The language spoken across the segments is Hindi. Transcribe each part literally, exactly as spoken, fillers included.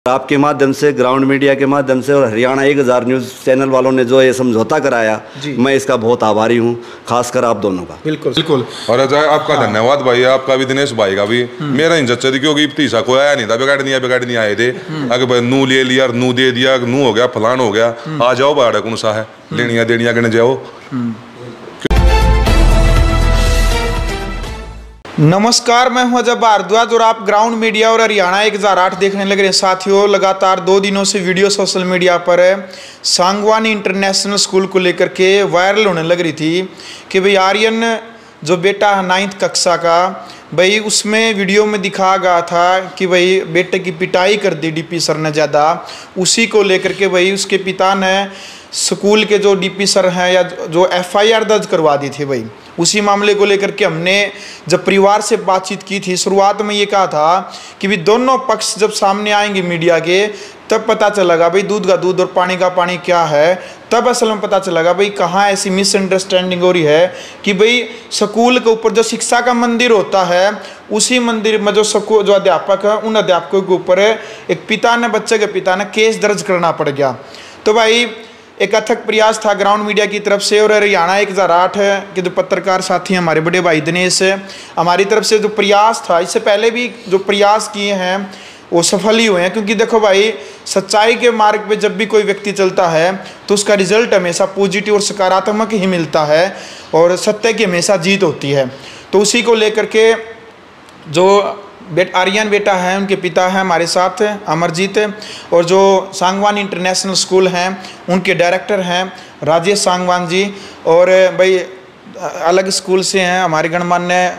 आपके माध्यम से, ग्राउंड मीडिया के माध्यम से और हरियाणा एक हज़ार न्यूज़ चैनल वालों ने जो ये समझौता कराया, मैं इसका बहुत आभारी हूँ, खासकर आप दोनों का। बिल्कुल बिल्कुल। और अजय आपका हाँ। धन्यवाद भाई, आपका भी, दिनेश भाई का भी। मेरा इंजत से क्योंकि तीसरा कोई आया नहीं था, बिगाड़ नहीं आया बिगाड़ नहीं आए थे, अगर भाई नू ले लिया, नू दे दिया, नू हो गया, फलान हो गया, आ जाओ बाड़ा कौन सा है, लेनिया देनिया गिन जाओ। नमस्कार, मैं हूं अजय भारद्वाज और आप ग्राउंड मीडिया और हरियाणा एक हज़ार आठ देखने लग रहे हैं। साथियों, लगातार दो दिनों से वीडियो सोशल मीडिया पर सांगवानी इंटरनेशनल स्कूल को लेकर के वायरल होने लग रही थी कि भाई आर्यन जो बेटा है नाइन्थ कक्षा का, भाई उसमें वीडियो में दिखाया गया था कि भाई बेटे की पिटाई कर दी डीपी सर ने ज़्यादा। उसी को लेकर के भाई उसके पिता ने स्कूल के जो डीपी सर हैं या जो एफआईआर दर्ज करवा दी थी। भाई उसी मामले को लेकर के हमने जब परिवार से बातचीत की थी, शुरुआत में ये कहा था कि भी दोनों पक्ष जब सामने आएंगे मीडिया के, तब पता चलेगा भाई दूध का दूध और पानी का पानी क्या है। तब असल में पता चलेगा भाई कहाँ ऐसी मिसअंडरस्टैंडिंग हो रही है कि भाई स्कूल के ऊपर जो शिक्षा का मंदिर होता है, उसी मंदिर में जो स्कूल जो अध्यापक है, उन अध्यापकों के ऊपर एक पिता ने, बच्चे के पिता ने केस दर्ज करना पड़ गया। तो भाई एक अथक प्रयास था ग्राउंड मीडिया की तरफ से और हरियाणा एक हज़ार आठ के जो पत्रकार साथी हैं, हमारे बड़े भाई दिनेश, हमारी तरफ से जो प्रयास था, इससे पहले भी जो प्रयास किए हैं वो सफल ही हुए हैं। क्योंकि देखो भाई, सच्चाई के मार्ग पे जब भी कोई व्यक्ति चलता है तो उसका रिजल्ट हमेशा पॉजिटिव और सकारात्मक ही मिलता है और सत्य की हमेशा जीत होती है। तो उसी को लेकर के जो बेट आर्यन बेटा है, उनके पिता हैं हमारे साथ अमरजीत, और जो सांगवान इंटरनेशनल स्कूल हैं उनके डायरेक्टर हैं राजेश सांगवान जी, और भाई अलग स्कूल से हैं हमारे गणमान्य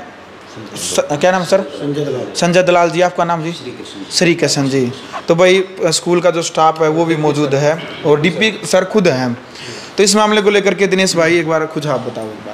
क्या नाम सर? संजय दलाल। संजय दलाल जी, आपका नाम जी? श्री कृष्ण जी। तो भाई स्कूल का जो स्टाफ है वो भी मौजूद है और डीपी सर खुद हैं। तो इस मामले को लेकर के दिनेश भाई एक बार कुछ आप बताओ। एक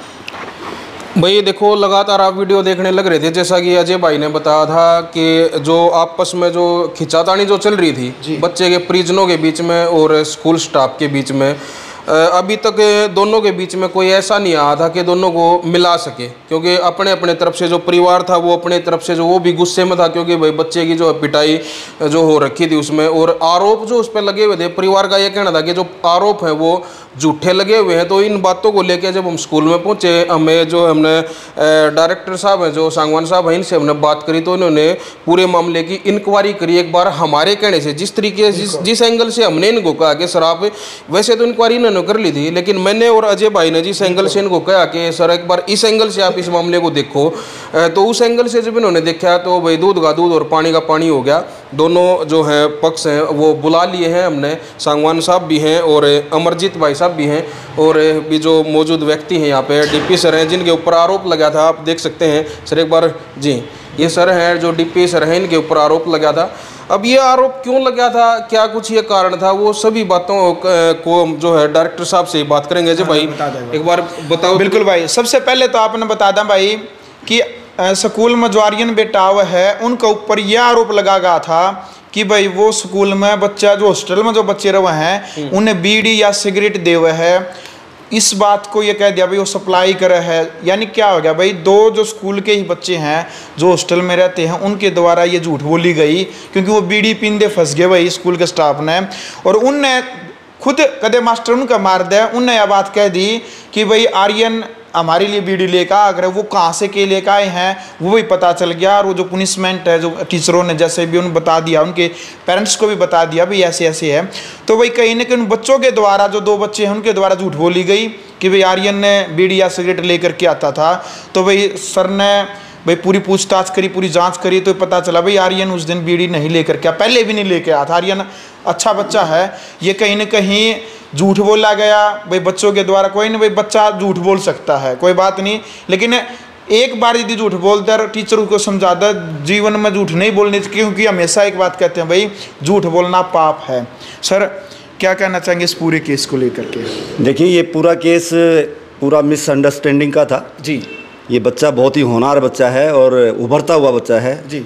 बार भाई देखो, लगातार आप वीडियो देखने लग रहे थे, जैसा कि अजय भाई ने बताया था कि जो आपस में जो खिंचातानी जो चल रही थी बच्चे के परिजनों के बीच में और स्कूल स्टाफ के बीच में, अभी तक दोनों के बीच में कोई ऐसा नहीं आया था कि दोनों को मिला सके। क्योंकि अपने अपने तरफ से जो परिवार था वो अपने तरफ से जो वो भी गुस्से में था, क्योंकि भाई बच्चे की जो पिटाई जो हो रखी थी उसमें, और आरोप जो उस पर लगे हुए थे, परिवार का ये कहना था कि जो आरोप है वो झूठे लगे हुए हैं। तो इन बातों को लेकर जब हम स्कूल में पहुंचे, हमें जो हमने डायरेक्टर साहब हैं जो सांगवान साहब हैं, इनसे हमने बात करी तो इन्होंने पूरे मामले की इंक्वायरी करी। एक बार हमारे कहने से, जिस तरीके से जिस जिस एंगल से हमने इनको कहा कि सर आप, वैसे तो इंक्वायरी इन्होंने कर ली थी, लेकिन मैंने और अजय भाई ने जिस एंगल से इनको कहा कि सर एक बार इस एंगल से आप इस मामले को देखो, तो उस एंगल से जब इन्होंने देखा तो भाई दूध का दूध और पानी का पानी हो गया। दोनों जो है पक्ष हैं वो बुला लिए हैं हमने, सांगवान साहब भी हैं और अमरजीत भाई साहब भी हैं, और भी जो मौजूद व्यक्ति हैं यहाँ पे डीपी सर हैं जिनके ऊपर आरोप लगा था। आप देख सकते हैं सर, एक बार जी, ये सर हैं जो डीपी सर हैं, इनके ऊपर आरोप लगा था। अब ये आरोप क्यों लगा था, क्या कुछ ये कारण था, वो सभी बातों को जो है डायरेक्टर साहब से बात करेंगे। जी भाई एक बार बताओ। बिल्कुल भाई, सबसे पहले तो आपने बता दें भाई कि स्कूल में जो आर्यन बेटा है उनके ऊपर यह आरोप लगा गया था कि भाई वो स्कूल में बच्चा जो हॉस्टल में जो बच्चे रहे हैं उन्हें बीड़ी या सिगरेट दे हुए है। इस बात को ये कह दिया भाई वो सप्लाई करे है। यानी क्या हो गया भाई, दो जो स्कूल के ही बच्चे हैं जो हॉस्टल में रहते हैं उनके द्वारा ये झूठ बोली गई, क्योंकि वो बीड़ी पींदे फंस गए भाई स्कूल के स्टाफ ने, और उनने खुद कदे मास्टर उनका मार दे, उनने यह बात कह दी कि भाई आर्यन हमारे लिए बीड़ी लेकर अगर वो कहाँ से के लेकर आए हैं वो भी पता चल गया। और वो जो पनिशमेंट है जो टीचरों ने जैसे भी उन्हें बता दिया, उनके पेरेंट्स को भी बता दिया भाई ऐसे ऐसे है। तो भाई कहीं ना कहीं उन बच्चों के द्वारा, जो दो बच्चे हैं उनके द्वारा झूठ बोली गई कि भाई आर्यन ने बीड़ी या सिगरेट लेकर के आता था। तो भाई सर ने भाई पूरी पूछताछ करी, पूरी जांच करी, तो पता चला भाई आर्यन उस दिन बीड़ी नहीं लेकर के, पहले भी नहीं लेके आया था। आर्यन अच्छा बच्चा है, ये कहीं ना कहीं झूठ बोला गया भाई बच्चों के द्वारा। कोई नहीं भाई, बच्चा झूठ बोल सकता है, कोई बात नहीं, लेकिन एक बार यदि झूठ बोलता है टीचर उसको समझाता जीवन में झूठ नहीं बोलने चाहिए, क्योंकि हमेशा एक बात कहते हैं भाई झूठ बोलना पाप है। सर क्या कहना चाहेंगे इस पूरे केस को लेकर के? देखिए, ये पूरा केस पूरा मिसअंडरस्टैंडिंग का था जी। ये बच्चा बहुत ही होनहार बच्चा है और उभरता हुआ बच्चा है जी।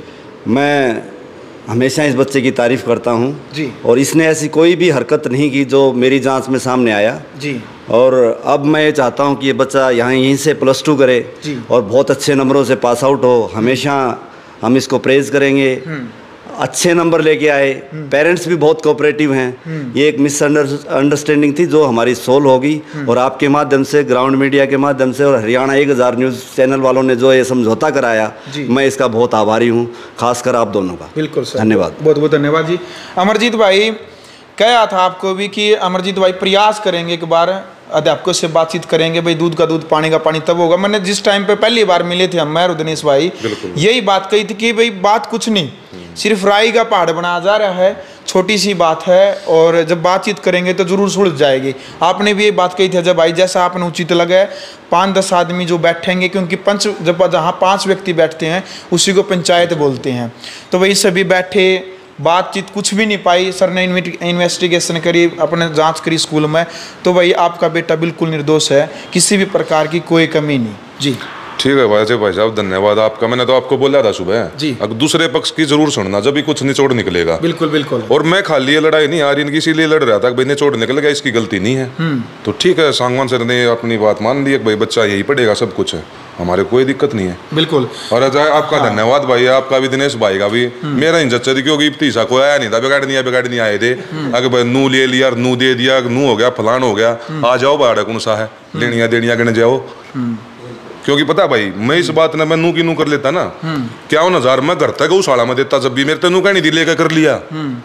मैं हमेशा इस बच्चे की तारीफ़ करता हूँ जी। और इसने ऐसी कोई भी हरकत नहीं की जो मेरी जांच में सामने आया जी। और अब मैं ये चाहता हूँ कि ये बच्चा यहाँ यहीं से प्लस टू करे और बहुत अच्छे नंबरों से पास आउट हो। हमेशा हम इसको प्रेज़ करेंगे। अच्छे नंबर लेके आए, पेरेंट्स भी बहुत कोऑपरेटिव हैं। ये एक मिसअंडरस्टैंडिंग थी जो हमारी सोल्व होगी, और आपके माध्यम से, ग्राउंड मीडिया के माध्यम से और हरियाणा एक हज़ार न्यूज़ चैनल वालों ने जो ये समझौता कराया, मैं इसका बहुत आभारी हूँ, खासकर आप दोनों का। बिल्कुल सर, धन्यवाद, बहुत बहुत धन्यवाद जी। अमरजीत भाई, कहा था आपको भी कि अमरजीत भाई प्रयास करेंगे, एक बार अध्यापकों से बातचीत करेंगे, भाई दूध का दूध पानी का पानी तब होगा। मैंने जिस टाइम पे पहली बार मिले थे हम, मैं और दिनेश भाई, यही बात कही थी कि भाई बात कुछ नहीं, सिर्फ राई का पहाड़ बनाया जा रहा है, छोटी सी बात है, और जब बातचीत करेंगे तो जरूर सुलझ जाएगी। आपने भी ये बात कही थी जब भाई, जैसा आपने उचित लगा है, पाँच दस आदमी जो बैठेंगे, क्योंकि पंच जब जहाँ पाँच व्यक्ति बैठते हैं उसी को पंचायत बोलते हैं, तो वही सभी बैठे, बातचीत कुछ भी नहीं पाई। सर ने इन्वेस्टिगेशन करी, अपने जांच करी स्कूल में, तो भाई आपका बेटा बिल्कुल निर्दोष है, किसी भी प्रकार की कोई कमी नहीं जी। ठीक है भाई भाई साहब, धन्यवाद आपका। मैंने तो आपको बोला था सुबह जी, अब दूसरे पक्ष की जरूर सुनना, जब भी कुछ निचोड़ निकलेगा। बिल्कुल बिल्कुल। और मैं खाली ये लड़ाई नहीं आ रही इनकी, इसीलिए लड़ रहा था कि भाई निचोड़ निकल गया, इसकी गलती नहीं है, तो ठीक है। सांगवान सर ने अपनी बात मान ली, भाई बच्चा यही पढ़ेगा, सब कुछ है, हमारे कोई दिक्कत नहीं है। बिल्कुल। और अजय आपका हाँ। धन्यवाद भाई, आपका भी, दिनेश भाई का भी। मेरा इंजच्चा थी क्योंकि तीसरा कोई आया नहीं था, बिगाड़ नहीं आया, बिगाड़ नहीं आए थे, अगर भाई नू ले लिया, नू दे दिया, नू हो गया, फलान हो गया, आ जाओ बाड़ा कौन सा है, लेनिया देनिया गण जाओ। क्योंकि पता भाई, मैं इस बात ना मैं नू की नू कर लेता ना, क्या हजार मैं घर तक गौशाला में देता, जब भी मेरे तेनू कहनी थी लेकर कर लिया।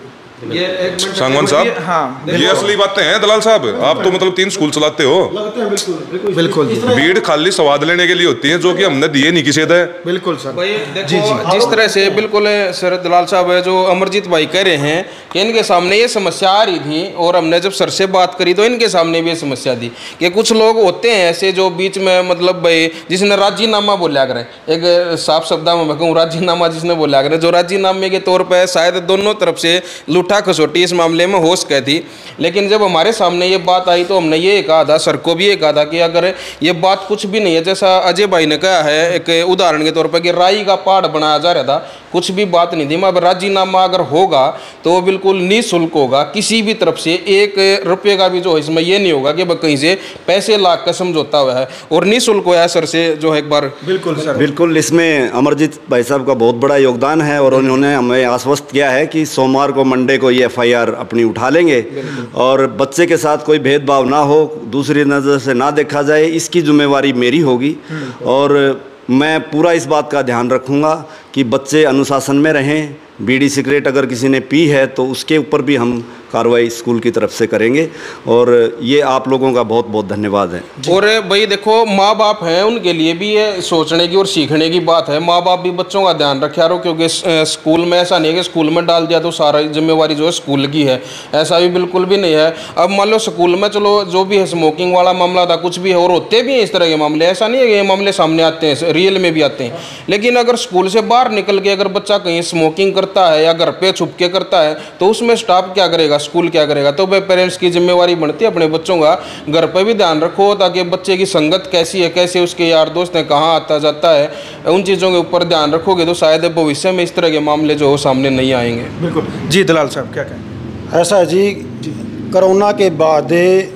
सांगवान साहब, हाँ, ये असली बातें हैं दलाल साहब। आप तो मतलब तीन स्कूल चलाते हो, बिल्कुल। भीड़ खाली स्वाद लेने के लिए होती है, जो कि हमने दिए नहीं किसी दे। बिल्कुल सर। जी जी, जिस तरह से बिल्कुल सर दलाल साहब है जो अमरजीत भाई कह रहे हैं कि इनके सामने ये समस्या आ रही थी, और हमने जब सर से बात करी तो इनके सामने भी ये समस्या थी कि कुछ लोग होते हैं ऐसे जो बीच में, मतलब भाई जिसने राजीनामा बोला करें, एक साफ शब्दों में मैं कहूँ राजीनामा जिसने बोला करें, जो राजीनामे के तौर पर शायद दोनों तरफ से उठा खसोटी इस मामले में होश कहती। लेकिन जब हमारे सामने ये बात आई तो हमने ये कहा था, सर को भी ये कहा था कि अगर ये बात कुछ भी नहीं है, जैसा अजय भाई ने कहा है एक उदाहरण के तौर पर कि राई का पहाड़ बनाया जा रहा था, कुछ भी बात नहीं थी। अब राजीनामा अगर होगा तो वो बिल्कुल निःशुल्क होगा, किसी भी तरफ से एक रुपये का भी जो है इसमें ये नहीं होगा कि कहीं से पैसे लाख का समझौता हुआ है, और निःशुल्क हुआ है सर से जो है एक बार। बिल्कुल सर, बिल्कुल। इसमें अमरजीत भाई साहब का बहुत बड़ा योगदान है, और उन्होंने हमें आश्वस्त किया है कि सोमवार को, मंडे को ये एफ आई आर अपनी उठा लेंगे, और बच्चे के साथ कोई भेदभाव ना हो, दूसरी नज़र से ना देखा जाए, इसकी जिम्मेवारी मेरी होगी। और मैं पूरा इस बात का ध्यान रखूँगा कि बच्चे अनुशासन में रहें। बीड़ी सिगरेट अगर किसी ने पी है तो उसके ऊपर भी हम कार्रवाई स्कूल की तरफ से करेंगे, और ये आप लोगों का बहुत बहुत धन्यवाद है। और भाई देखो, माँ बाप हैं, उनके लिए भी ये सोचने की और सीखने की बात है। माँ बाप भी बच्चों का ध्यान रखे यारो, क्योंकि स्कूल में ऐसा नहीं है कि स्कूल में डाल दिया तो सारा जिम्मेवारी जो है स्कूल की है, ऐसा भी बिल्कुल भी नहीं है। अब मान लो स्कूल में चलो जो भी है स्मोकिंग वाला मामला था, कुछ भी है, और होते भी हैं इस तरह के मामले, ऐसा नहीं है कि ये मामले सामने आते हैं, रियल में भी आते हैं। लेकिन अगर स्कूल से बाहर निकल के अगर बच्चा कहीं स्मोकिंग करता है या घर पे छुप के करता है, तो उसमें स्टाफ क्या करेगा, स्कूल क्या करेगा? तो भाई पेरेंट्स की जिम्मेवारी बनती है अपने बच्चों का घर पे भी ध्यान रखो, ताकि बच्चे की संगत कैसी है, कैसे उसके यार दोस्त हैं, कहाँ आता जाता है, उन चीज़ों के ऊपर ध्यान रखोगे तो शायद भविष्य में इस तरह के मामले जो हो सामने नहीं आएंगे। बिल्कुल जी। दलाल साहब क्या कहें? ऐसा है जी, कोरोना के बाद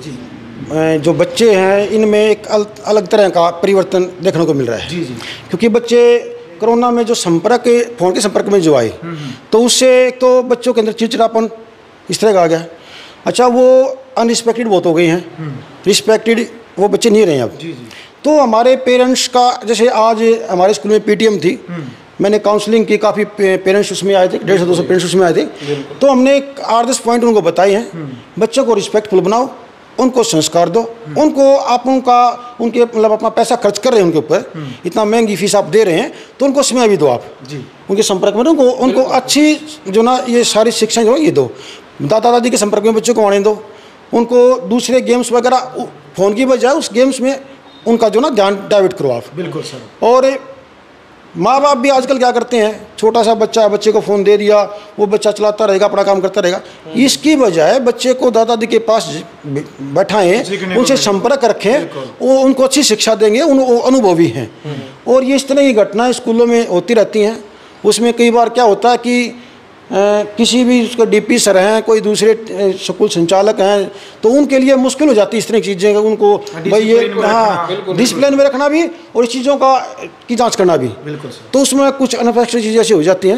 जो बच्चे हैं इनमें एक अलग तरह का परिवर्तन देखने को मिल रहा है जी जी। क्योंकि बच्चे कोरोना में जो संपर्क, फ़ोन के संपर्क में जो आए, तो उससे एक तो बच्चों के अंदर चिड़चिड़ापन इस तरह का आ गया। अच्छा, वो अनरिस्पेक्टेड बहुत हो गए हैं, रिस्पेक्टेड वो बच्चे नहीं रहे अब जी जी। तो हमारे पेरेंट्स का, जैसे आज हमारे स्कूल में पीटीएम थी, मैंने काउंसलिंग की, काफ़ी पेरेंट्स उसमें आए थे, डेढ़ सौ दो सौ पेरेंट्स उसमें आए थे, तो हमने आठ दस पॉइंट उनको बताए हैं। बच्चों को रिस्पेक्टफुल बनाओ, उनको संस्कार दो, उनको आप उनका उनके मतलब अपना पैसा खर्च कर रहे हैं उनके ऊपर, इतना महंगी फीस आप दे रहे हैं, तो उनको समय भी दो आप जी, उनके संपर्क में उनको उनको अच्छी जो ना ये सारी शिक्षा जो है ये दो, दादा दादी के संपर्क में बच्चों को आने दो, उनको दूसरे गेम्स वगैरह फ़ोन की बजाय उस गेम्स में उनका जो ना ध्यान डाइवर्ट करो आप। बिल्कुल सर। और माँ बाप भी आजकल क्या करते हैं, छोटा सा बच्चा, बच्चे को फ़ोन दे दिया, वो बच्चा चलाता रहेगा, अपना काम करता रहेगा, इसकी बजाय बच्चे को दादा दादी के पास बैठाएं, उनसे संपर्क रखें, वो उनको अच्छी शिक्षा देंगे, उन वो अनुभवी हैं। और ये इस तरह की घटनाएं स्कूलों में होती रहती हैं। उसमें कई बार क्या होता है कि आ, किसी भी उसका डीपी सर हैं, कोई दूसरे स्कूल संचालक हैं, तो उनके लिए मुश्किल हो जाती है इस तरह की चीज़ें, उनको भाई ये हाँ डिसिप्लिन में रखना भी और इस चीज़ों का की जांच करना भी। बिल्कुल। तो उसमें कुछ अनपेक्षित चीज़ें ऐसी हो जाती हैं।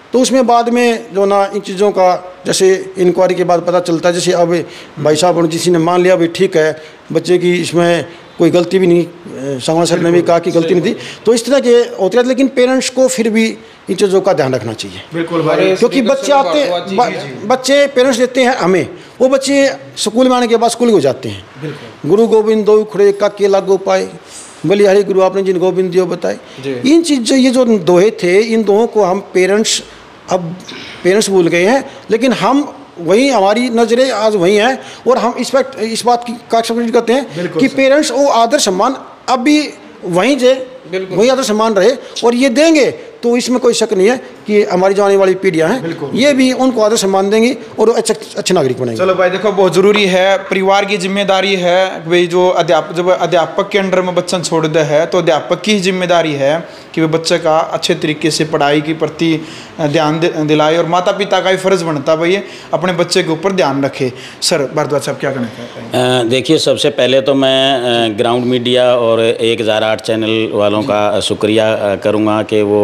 तो उसमें बाद में जो ना इन चीज़ों का जैसे इंक्वायरी के बाद पता चलता है, जैसे अब भाई साहब किसी ने मान लिया भाई ठीक है बच्चे की इसमें कोई गलती भी नहीं, सांगवान सर ने भी कहा कि गलती नहीं थी, तो इस तरह के होते हैं। लेकिन पेरेंट्स को फिर भी इन चीज़ों का ध्यान रखना चाहिए, बिल्कुल भाई, क्योंकि बच्चे आते बच्चे पेरेंट्स देते हैं हमें, वो बच्चे स्कूल में आने के बाद स्कूल हो जाते हैं। गुरु गोविंद दो खड़े का के लागो पाए, बलिहारी गुरु आपने जिन गोविंद दियो बताए। इन चीज़ ये जो दोहे थे, इन दोहों को हम पेरेंट्स अब पेरेंट्स भूल गए हैं, लेकिन हम वही हमारी नज़रें आज वही हैं और हम इस वक्त इस बात की का एक्सेप्ट करते हैं कि पेरेंट्स वो आदर सम्मान अब भी वहीं जे वही आदर सम्मान रहे और ये देंगे, तो इसमें कोई शक नहीं है कि हमारी जो आने वाली पीढ़ियां हैं ये भी उनको आदर सम्मान देंगी और अच्छे अच्छे नागरिक बनेंगे। चलो भाई देखो, बहुत ज़रूरी है, परिवार की जिम्मेदारी है भाई, जो अध्यापक जब अध्यापक के अंडर में बच्चा छोड़ दे है तो अध्यापक की ही जिम्मेदारी है कि वे बच्चे का अच्छे तरीके से पढ़ाई के प्रति ध्यान दिलाए, और माता पिता का भी फर्ज बनता है भाई अपने बच्चे के ऊपर ध्यान रखे। सर भारद्वाज साहब क्या कहना चाहते हैं? देखिए, सबसे पहले तो मैं ग्राउंड मीडिया और एक हज़ार आठ चैनल वालों का शुक्रिया करूँगा कि वो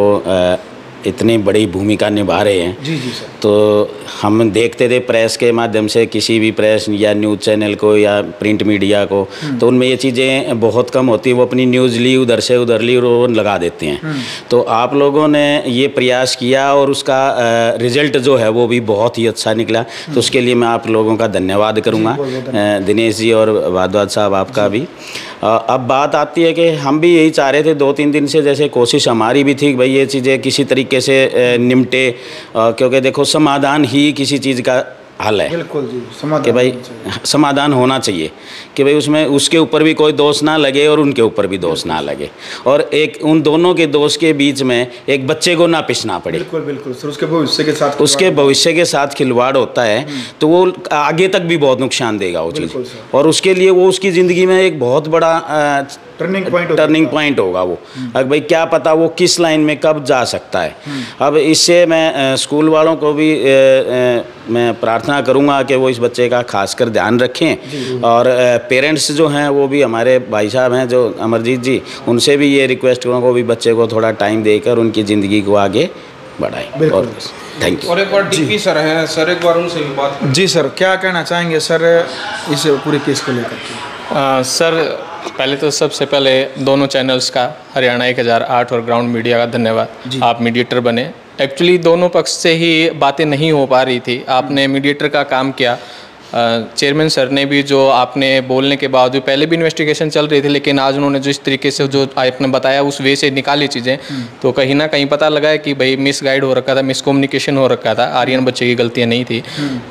इतनी बड़ी भूमिका निभा रहे हैं। जी जी सर। तो हम देखते थे प्रेस के माध्यम से किसी भी प्रेस या न्यूज़ चैनल को या प्रिंट मीडिया को, तो उनमें ये चीज़ें बहुत कम होती है, वो अपनी न्यूज़ ली उधर से उधर ली और वो लगा देते हैं। तो आप लोगों ने ये प्रयास किया और उसका रिज़ल्ट जो है वो भी बहुत ही अच्छा निकला, तो उसके लिए मैं आप लोगों का धन्यवाद करूँगा, दिनेश जी और भारद्वाज साहब आपका भी। अब बात आती है कि हम भी यही चाह रहे थे दो तीन दिन से, जैसे कोशिश हमारी भी थी भाई ये चीज़ें किसी तरीके से निमटे, क्योंकि देखो समाधान ही किसी चीज़ का हल है। बिल्कुल जी, समाधान कि भाई समाधान होना चाहिए कि भाई उसमें उसके ऊपर भी कोई दोष ना लगे और उनके ऊपर भी दोष ना लगे, और एक उन दोनों के दोष के बीच में एक बच्चे को ना पिसना पड़े। बिल्कुल बिल्कुल सर, उसके भविष्य के साथ उसके भविष्य के साथ खिलवाड़ होता है तो वो आगे तक भी बहुत नुकसान देगा वो चीज़, और उसके लिए वो उसकी ज़िंदगी में एक बहुत बड़ा टर्निंग पॉइंट टर्निंग पॉइंट होगा वो। अब भाई क्या पता वो किस लाइन में कब जा सकता है। अब इससे मैं स्कूल वालों को भी ए, ए, मैं प्रार्थना करूंगा कि वो इस बच्चे का खासकर ध्यान रखें, और पेरेंट्स जो हैं वो भी हमारे भाई साहब हैं जो अमरजीत जी, उनसे भी ये रिक्वेस्ट करूँगा वो भी बच्चे को थोड़ा टाइम देकर उनकी ज़िंदगी को आगे बढ़ाएं। और थैंक यू। और एक बार डिप्टी सर हैं, सर एक बार उनसे भी बात। जी सर, क्या कहना चाहेंगे सर इस पूरे केस को लेकर के? आ, सर पहले तो सबसे पहले दोनों चैनल्स का, हरियाणा एक हज़ार आठ और ग्राउंड मीडिया का धन्यवाद, आप मीडिएटर बने। एक्चुअली दोनों पक्ष से ही बातें नहीं हो पा रही थी, आपने मीडिएटर का काम किया। चेयरमैन सर ने भी जो आपने बोलने के बाद, पहले भी इन्वेस्टिगेशन चल रही थी, लेकिन आज उन्होंने जो इस तरीके से जो आपने बताया उस वे से निकाली चीज़ें, तो कहीं ना कहीं पता लगा है कि भाई मिस गाइड हो रखा था, मिस कम्युनिकेशन हो रखा था, आर्यन बच्चे की गलतियाँ नहीं थी।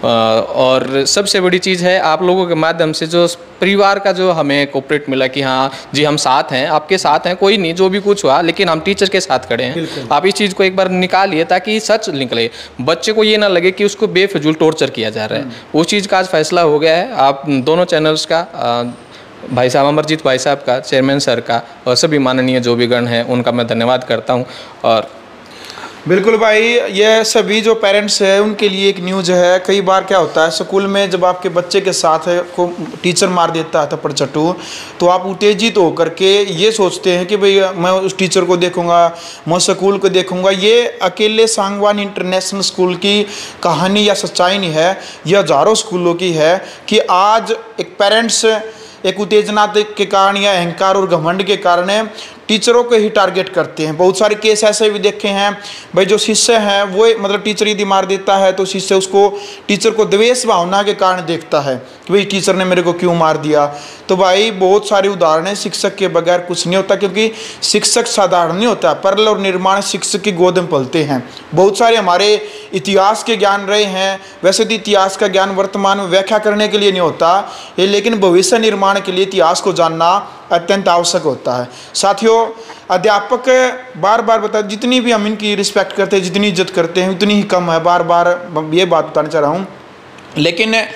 और सबसे बड़ी चीज़ है आप लोगों के माध्यम से जो परिवार का जो हमें कोऑपरेट मिला कि हाँ जी हम साथ हैं, आपके साथ हैं, कोई नहीं जो भी कुछ हुआ, लेकिन हम टीचर के साथ खड़े हैं। आप इस चीज़ को एक बार निकालिए ताकि सच निकले, बच्चे को ये ना लगे कि उसको बेफजूल टॉर्चर किया जा रहा है। उस चीज़ का आज फैसला हो गया है। आप दोनों चैनल्स का, भाई साहब अमरजीत भाई साहब का, चेयरमैन सर का और सभी माननीय जो भी गण हैं उनका मैं धन्यवाद करता हूँ। और बिल्कुल भाई, ये सभी जो पेरेंट्स हैं उनके लिए एक न्यूज़ है। कई बार क्या होता है स्कूल में जब आपके बच्चे के साथ को टीचर मार देता है थप्पड़ चट्टू, तो आप उत्तेजित होकर के ये सोचते हैं कि भाई मैं उस टीचर को देखूंगा, मैं स्कूल को देखूंगा। ये अकेले सांगवान इंटरनेशनल स्कूल की कहानी या सच्चाई नहीं है, यह हज़ारों स्कूलों की है कि आज एक पेरेंट्स एक उत्तेजना के कारण या अहंकार और घमंड के कारण टीचरों को ही टारगेट करते हैं। बहुत सारे केस ऐसे भी देखे हैं भाई, जो शिष्य हैं वो मतलब टीचर यदि मार देता है तो शिष्य उसको टीचर को द्वेष भावना के कारण देखता है कि भाई टीचर ने मेरे को क्यों मार दिया। तो भाई बहुत सारे उदाहरण हैं, शिक्षक के बगैर कुछ नहीं होता, क्योंकि शिक्षक साधारण नहीं होता, परल और निर्माण शिक्षक की गोद में पलते हैं। बहुत सारे हमारे इतिहास के ज्ञान रहे हैं, वैसे तो इतिहास का ज्ञान वर्तमान में व्याख्या करने के लिए नहीं होता ये, लेकिन भविष्य निर्माण के लिए इतिहास को जानना अत्यंत आवश्यक होता है। साथियों, अध्यापक बार बार बता, जितनी भी हम इनकी रिस्पेक्ट करते हैं, जितनी इज्जत करते हैं उतनी ही कम है, बार बार ये बात बताना चाह रहा हूँ। लेकिन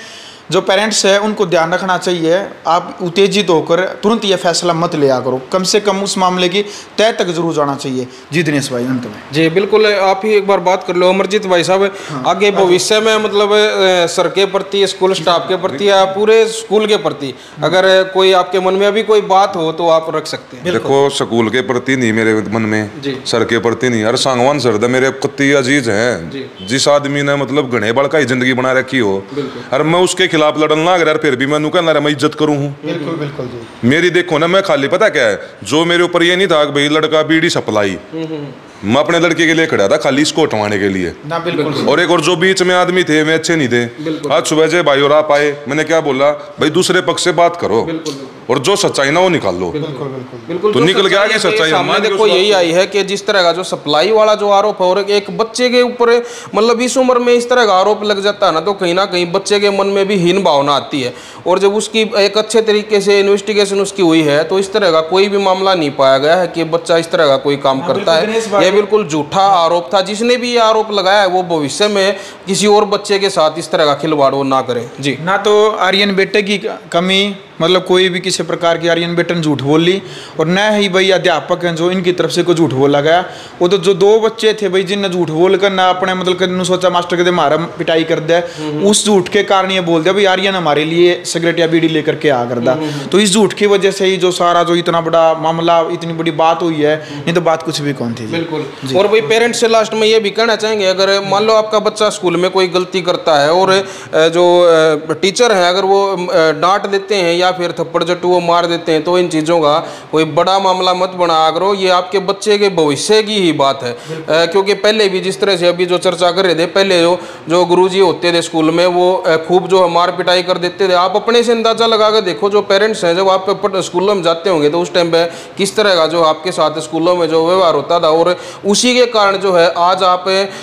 जो पेरेंट्स है उनको ध्यान रखना चाहिए, आप उत्तेजित होकर तुरंत ये फैसला मत लिया करो, कम से कम उस मामले की तय तक जरूर जाना चाहिए। जी दिनेश भाई अंत में। जी बिल्कुल, आप ही एक बार बात कर लो अमरजीत भाई साहब। हाँ, आगे भविष्य में मतलब सर के प्रति, स्कूल स्टाफ के प्रति या पूरे स्कूल के प्रति अगर कोई आपके मन में अभी कोई बात हो तो आप रख सकते हैं। देखो स्कूल के प्रति नहीं, मेरे मन में सर के प्रति नहीं, अरे सांगवान सर दा मेरे कत्ती अजीज हैं। जिस आदमी ने मतलब घने बड़ का जिंदगी बना रखी हो, और मैं उसके खिलाफ लड़न लग रहा, फिर भी मैं कहना रहा मैं इज्जत करूँ हूँ। बिल्कुल बिल्कुल जी। मेरी देखो ना, मैं खाली पता क्या है, जो मेरे ऊपर ये नहीं था कि भाई लड़का बीड़ी सप्लाई, मैं अपने लड़के के लिए खड़ा था खाली इसको हटवाने के लिए ना। बिल्कुल। और एक और जो बीच में आदमी थे वे अच्छे नहीं थे। आज सुबह से भाई और आप आए, मैंने क्या बोला, भाई दूसरे पक्ष से बात करो और जो सच्चाई ना वो निकाल लो। बिल्कुल बिल्कुल बिल्कुल तो निकल गया कि सच्चाई सामने देखो यही आई है कि जिस तरह का जो सप्लाई वाला जो आरोप है और एक बच्चे के ऊपर मतलब इस उम्र में इस तरह का आरोप लग जाता है ना, तो कहीं ना कहीं बच्चे के मन में भी हीन भावना आती है। और जब उसकी एक अच्छे तरीके से इन्वेस्टिगेशन उसकी हुई है तो इस तरह का कोई भी मामला नहीं पाया गया है कि बच्चा इस तरह का कोई काम करता है। यह बिल्कुल झूठा आरोप था। जिसने भी ये आरोप लगाया है वो भविष्य में किसी और बच्चे के साथ इस तरह का खिलवाड़ वो ना करे। जी, ना तो आर्यन बेटे की कमी, मतलब कोई भी किसी प्रकार की आर्यन बेटे ने झूठ बोल ली, और न ही भाई अध्यापक हैं जो इनकी तरफ से कोई झूठ बोला गया। वो तो जो दो बच्चे थे भाई जिनने झूठ बोल कर ना अपने मतलब कद सोचा मास्टर के मारा पिटाई कर दे, उस झूठ के कारण ये बोल दिया भाई आर्यन हमारे लिए सिगरेट या बीड़ी लेकर के आ कर दा। तो इस झूठ की वजह से ही जो सारा जो इतना बड़ा मामला, इतनी बड़ी बात हुई है, नहीं तो बात कुछ भी कौन थी। बिल्कुल। और भाई पेरेंट्स से लास्ट में ये भी कहना चाहेंगे, अगर मान लो आपका बच्चा स्कूल में कोई गलती करता है और जो टीचर है अगर वो डांट देते हैं या फिर थप्पड़ जट्टू वो मार देते हैं, तो इन चीज़ों का कोई बड़ा मामला मत बना करो। ये आपके बच्चे के भविष्य की ही बात है। आ, क्योंकि पहले भी जिस तरह से अभी जो चर्चा कर रहे थे, पहले जो जो गुरुजी होते थे स्कूल में वो खूब जो मार पिटाई कर देते थे। आप अपने से अंदाजा लगा कर देखो, जो पेरेंट्स हैं जब आप स्कूलों में जाते होंगे तो उस टाइम पे किस तरह का जो आपके साथ स्कूलों में जो व्यवहार होता था, और उसी के कारण जो है आज आप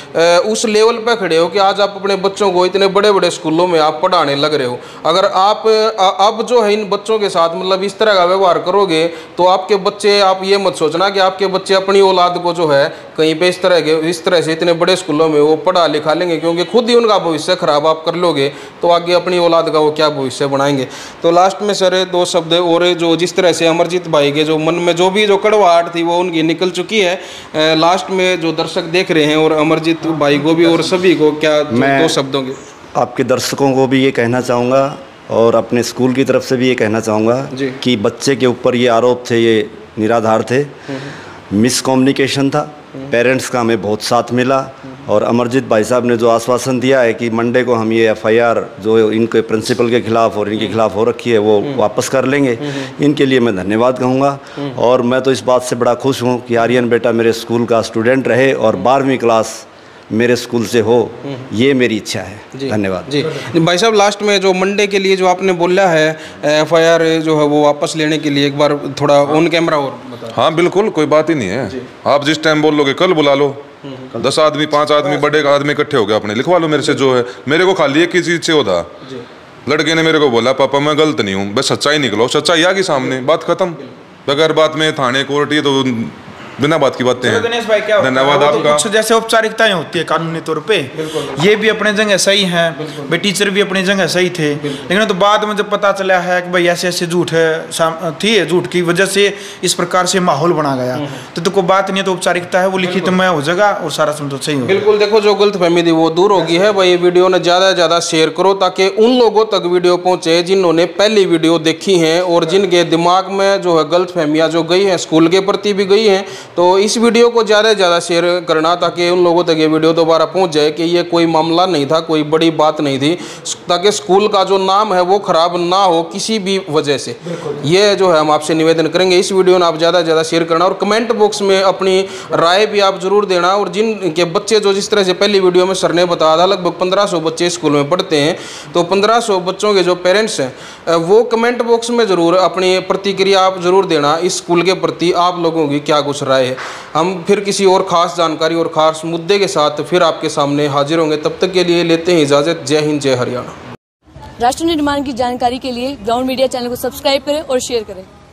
उस लेवल पर खड़े हो कि आज आप अपने बच्चों को इतने बड़े बड़े स्कूलों में आप पढ़ाने लग रहे हो। अगर आप अब जो है इन बच्चों के साथ मतलब इस तरह का व्यवहार करोगे तो आपके बच्चे, आप ये मत सोचना कि आपके बच्चे अपनी औलाद को जो है कहीं पे इस तरह के इस तरह से इतने बड़े स्कूलों में वो पढ़ा लिखा लेंगे, क्योंकि खुद ही उनका भविष्य खराब आप कर लोगे तो आगे अपनी औलाद का वो क्या भविष्य बनाएंगे। तो लास्ट में सर दो शब्द और, जो जिस तरह से अमरजीत भाई के जो मन में जो भी जो कड़वाहट थी वो उनकी निकल चुकी है, लास्ट में जो दर्शक देख रहे हैं और अमरजीत भाई को भी और सभी को क्या दो शब्दों के आपके दर्शकों को भी ये कहना चाहूँगा और अपने स्कूल की तरफ से भी ये कहना चाहूँगा कि बच्चे के ऊपर ये आरोप थे, ये निराधार थे, मिसकम्युनिकेशन था, पेरेंट्स का हमें बहुत साथ मिला, और अमरजीत भाई साहब ने जो आश्वासन दिया है कि मंडे को हम ये एफआईआर जो इनके प्रिंसिपल के खिलाफ़ और इनके खिलाफ़ हो रखी है वो वापस कर लेंगे, इनके लिए मैं धन्यवाद कहूँगा। और मैं तो इस बात से बड़ा खुश हूँ कि आर्यन बेटा मेरे स्कूल का स्टूडेंट रहे और बारहवीं क्लास मेरे स्कूल से हो, ये मेरी इच्छा है। धन्यवाद जी भाई साहब। लास्ट में जो मंडे के लिए जो आपने बोला है एफआईआर जो है वो वापस लेने के लिए, एक बार थोड़ा ऑन कैमरा और बताओ। हाँ बिल्कुल, कोई बात ही नहीं है। आप जिस टाइम बोल लोगे कल बुला लो, दस आदमी पांच आदमी बड़े आदमी इकट्ठे हो गए, अपने लिखवा लो मेरे से जो है। मेरे को खाली एक ही चीज से होता, लड़के ने मेरे को बोला पापा मैं गलत नहीं हूँ, बस सच्चाई निकलो, सच्चाई आ गई सामने, बात खत्म। बगैर बात में थाने कोर्ट ये तो बिना बात की बातें हैं। दिनेश भाई क्या धन्यवाद तो आपका। कुछ जैसे औपचारिकताएं होती है कानूनी तौर पे, ये भी अपने जगह सही हैं, भाई टीचर भी अपनी जगह सही थे, लेकिन तो बाद में जब पता चला है कि भाई ऐसे ऐसे झूठ है थी, झूठ की वजह से इस प्रकार से माहौल बना गया, तो तो कोई बात नहीं है, तो औपचारिकता है वो लिखित में हो जाएगा और सारा समझो सही हो। बिल्कुल, देखो जो गलतफहमी थी वो दूर होगी है भाई। वीडियो ने ज़्यादा से ज़्यादा शेयर करो ताकि उन लोगों तक वीडियो पहुँचे जिन्होंने पहली वीडियो देखी है और जिनके दिमाग में जो है गलतफहमियाँ जो गई हैं स्कूल के प्रति भी गई हैं। तो इस वीडियो को ज़्यादा से ज़्यादा शेयर करना ताकि उन लोगों तक ये वीडियो दोबारा पहुंच जाए कि ये कोई मामला नहीं था, कोई बड़ी बात नहीं थी, ताकि स्कूल का जो नाम है वो खराब ना हो किसी भी वजह से। ये जो है हम आपसे निवेदन करेंगे, इस वीडियो ने आप ज़्यादा से ज़्यादा शेयर करना और कमेंट बॉक्स में अपनी राय भी आप जरूर देना। और जिनके बच्चे जो जिस तरह से पहली वीडियो में सर ने बताया था लगभग पंद्रह सौ बच्चे स्कूल में पढ़ते हैं, तो पंद्रह सौ बच्चों के जो पेरेंट्स हैं वो कमेंट बॉक्स में ज़रूर अपनी प्रतिक्रिया आप जरूर देना इस स्कूल के प्रति आप लोगों की क्या कुछ राय है। हम फिर किसी और ख़ास जानकारी और ख़ास मुद्दे के साथ फिर आपके सामने हाजिर होंगे। तब तक के लिए लेते हैं इजाज़त। जय हिंद, जय हरियाणा। राष्ट्र निर्माण की जानकारी के लिए ग्राउंड मीडिया चैनल को सब्सक्राइब करें और शेयर करें।